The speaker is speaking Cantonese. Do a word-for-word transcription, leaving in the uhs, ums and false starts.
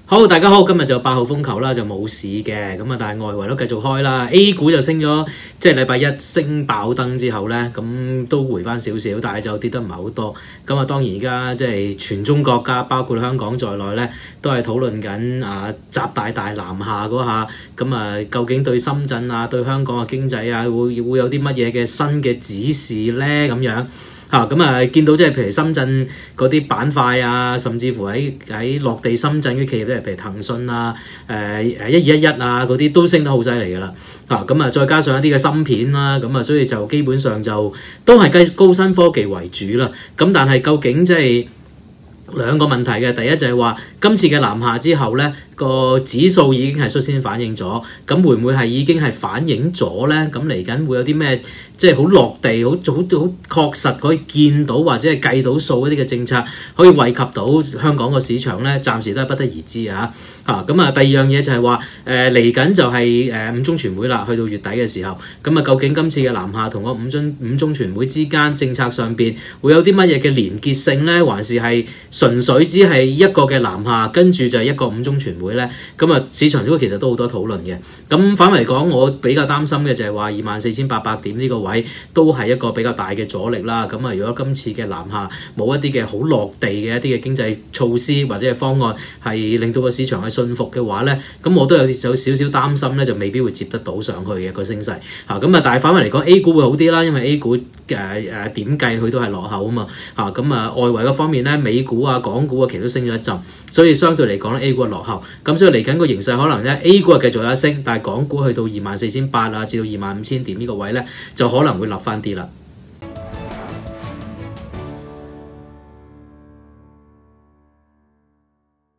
好，大家好，今日就八號風球啦，就冇市嘅，咁啊，但係外圍都繼續開啦。A 股就升咗，即係禮拜一升爆燈之後咧，咁都回翻少少，但係就跌得唔係好多。咁啊，當然而家即係全中國家，包括香港在內咧，都係討論緊啊，習大大南下嗰下，咁啊，究竟對深圳啊、對香港嘅經濟啊，會會有啲乜嘢嘅新嘅指示咧？咁樣。嚇咁啊！見到即係譬如深圳嗰啲板塊啊，甚至乎喺喺落地深圳嘅企業咧，譬如騰訊啊、誒誒一二一一啊嗰啲都升得好犀利㗎啦。嚇咁啊，再加上一啲嘅芯片啦，咁啊，所以就基本上就都係計高新科技為主啦。咁但係究竟即係兩個問題嘅，第一就係話今次嘅南下之後咧，個指數已經係率先反映咗，咁會唔會係已經係反映咗咧？咁嚟緊會有啲咩即係好落地、好好好確實可以見到或者係計到數一啲嘅政策，可以惠及到香港個市場咧？暫時都係不得而知啊！嚇咁啊，第二樣嘢就係話誒嚟緊就係誒五中全會啦，去到月底嘅時候，咁啊究竟今次嘅南下同個五中五中全會之間政策上邊會有啲乜嘢嘅連結性咧？還是係純粹只係一個嘅南下，跟住就係一個五中全會咧？咁啊，市場都其實都好多討論嘅。咁反為嚟講，我比較擔心嘅就係話二萬四千八百點呢個位都係一個比較大嘅阻力啦。咁啊，如果今次嘅南下冇一啲嘅好落地嘅一啲嘅經濟措施或者係方案，係令到個市場係信服嘅話咧，咁我都有有少少擔心咧，就未必會接得到上去嘅個升勢嚇。咁啊，但係反為嚟講 ，A 股會好啲啦，因為 A 股誒誒點計佢都係落後啊嘛嚇。咁啊，外圍嗰方面咧，美股啊、港股啊，其實都升咗一陣，所以相對嚟講咧 ，A 股係落後。咁所以嚟緊個形勢可能咧 ，A 股係繼續有得升，但係港股去到二萬四千八啊，至到二萬五千點呢個位咧，就可能會落翻啲啦。